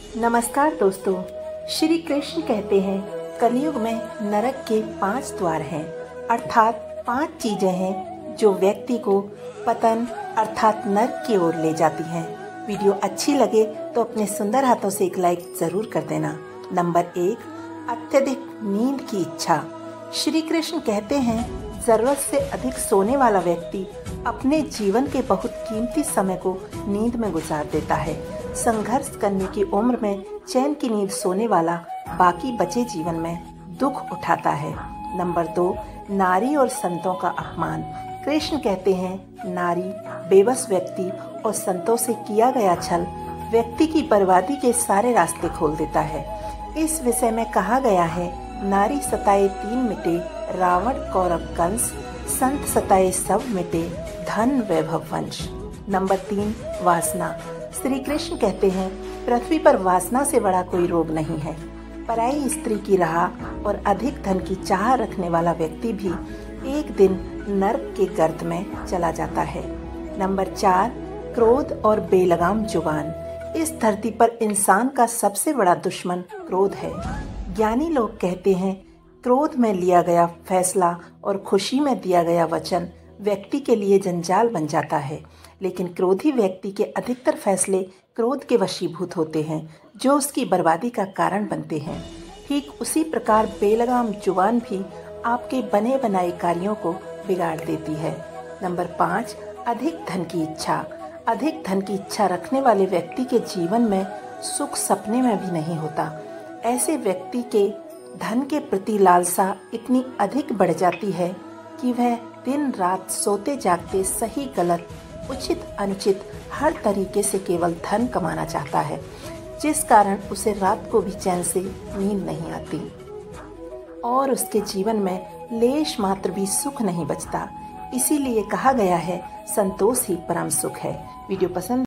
नमस्कार दोस्तों। श्री कृष्ण कहते हैं कलयुग में नरक के 5 द्वार हैं, अर्थात 5 चीजें हैं जो व्यक्ति को पतन अर्थात नरक की ओर ले जाती हैं। वीडियो अच्छी लगे तो अपने सुंदर हाथों से एक लाइक जरूर कर देना। नंबर 1, अत्यधिक नींद की इच्छा। श्री कृष्ण कहते हैं जरूरत से अधिक सोने वाला व्यक्ति अपने जीवन के बहुत कीमती समय को नींद में गुजार देता है। संघर्ष करने की उम्र में चैन की नींद सोने वाला बाकी बचे जीवन में दुख उठाता है। नंबर 2, नारी और संतों का अपमान। कृष्ण कहते हैं नारी, बेबस व्यक्ति और संतों से किया गया छल व्यक्ति की बर्बादी के सारे रास्ते खोल देता है। इस विषय में कहा गया है नारी सताए 3 मिटे, रावण कौरव कंस, संत सताए सब मिटे, धन वैभव वंश। नंबर 3, वासना। श्री कृष्ण कहते हैं पृथ्वी पर वासना से बड़ा कोई रोग नहीं है। पराई स्त्री की राह और अधिक धन की चाह रखने वाला व्यक्ति भी एक दिन नरक के गर्त में चला जाता है। नंबर 4, क्रोध और बेलगाम जुबान। इस धरती पर इंसान का सबसे बड़ा दुश्मन क्रोध है। ज्ञानी लोग कहते हैं क्रोध में लिया गया फैसला और खुशी में दिया गया वचन व्यक्ति के लिए जंजाल बन जाता है, लेकिन क्रोधी व्यक्ति के अधिकतर फैसले क्रोध के वशीभूत होते हैं जो उसकी बर्बादी का कारण बनते हैं। ठीक उसी प्रकार बेलगाम जुबान भी आपके बने बनाए कार्यों को बिगाड़ देती है। नंबर 5, अधिक धन की इच्छा। अधिक धन की इच्छा रखने वाले व्यक्ति के जीवन में सुख सपने में भी नहीं होता। ऐसे व्यक्ति के धन के प्रति लालसा इतनी अधिक बढ़ जाती है कि वह दिन रात सोते जागते सही गलत उचित अनुचित हर तरीके से केवल धन कमाना चाहता है, जिस कारण उसे रात को भी चैन से नींद नहीं आती और उसके जीवन में लेश मात्र भी सुख नहीं बचता। इसीलिए कहा गया है संतोष ही परम सुख है। वीडियो पसंद